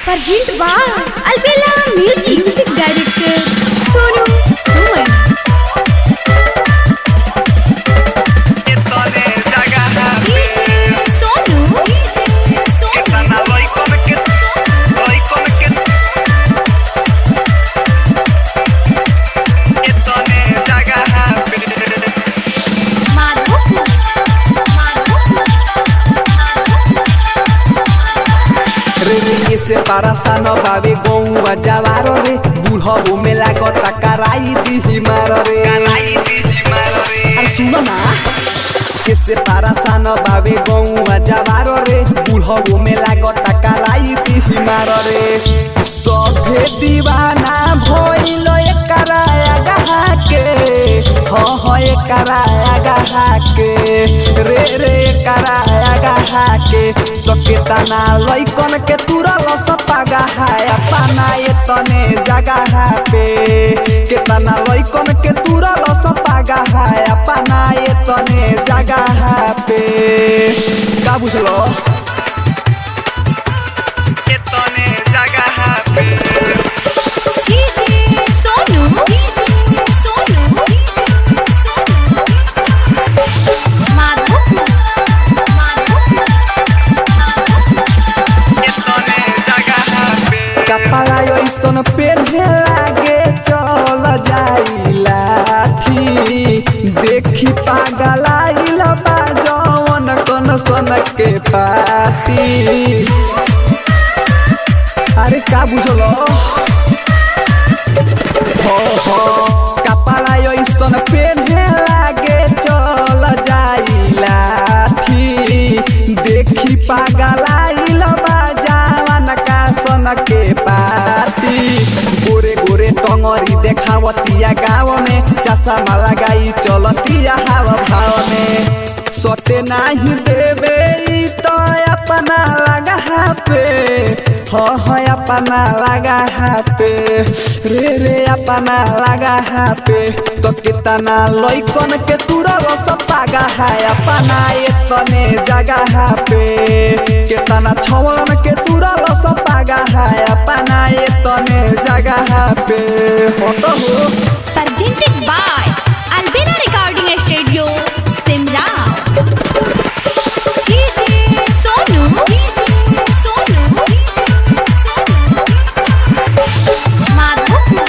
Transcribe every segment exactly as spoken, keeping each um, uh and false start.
Presented by Albella Music. Music Director Sonu Suman. से पारासान बाबे गौवा जवार रे बुढ़ो में लागत कराई दी मार रे अरे सुनो ना से पारासान बाबे गौवा जवार रे बुढ़ो में लागत कराई दी मार रे सभे दीवाना भइल एकरा आगा के हो हो एकरा आगा के रे रे एकरा आगा के तो केतना लइकन के तुरा लस पागा है अपना एतने जगह पे केतना लइकन के तुरा लस पागा है अपना एतने जगह पे का बुझलो एतने जगह पे डीजे सोनू डीजे सोनू कपड़ा ऐसन पेन्हे लागे चल जाई लाठी देखी पागल आइल बा जवन कन सन के पाती अरे का बुझलो हो हो कपड़ा ऐसन पेन्हे लागे चल जाई लाठी देखी पागल आइल बा जवन का सन के पाती गोरे गोरे टंगरी देखावतिया गाँव में चश्मा लगाई चलतिया हाव भाव में सटे नहीं देवे तो अपना लगा पे हो हो अपना लगा पे रे रे अपना लगा पे तो कितना लइकन के तुरा रस पागा है अपना एतने जगह पे कितना छवलन के तुरा रस पागा है अपना एतने जगह पे फोटो हो Presented by Albella Recording Studio Simra. DJ Sonu DJ Sonu माधो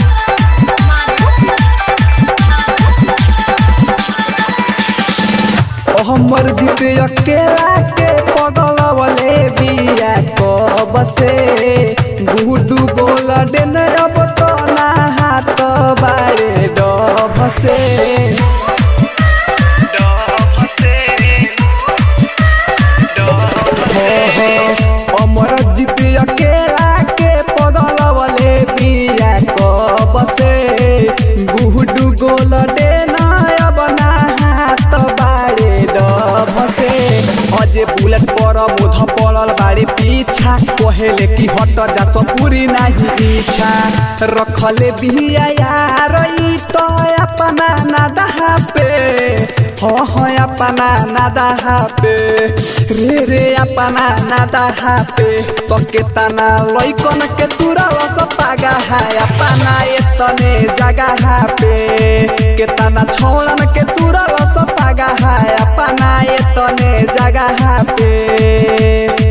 हमर जीते अकेला के पगल वाले बिया कब से गुडू गोल्डन अब तो ना हाथ बारे डब से अमर जीते अकेला के पगल वाले बिया कब से गुडू गोल्डन अब ना हाथ बारे डब से अजे बुलेट पर मुध पड़ल बारे पीछा कहेले कि हट जा सो पूरी नहीं इच्छा रखले बिया यार तो अपना नादा पे हो हो अपना नादा पे रे रे अपना नादा पे तो केतना लइकन के तुरा रस पागा है अपना एतने जगह पे केतना छौलन के तुरा रस पागा है अपना एतने जगह पे।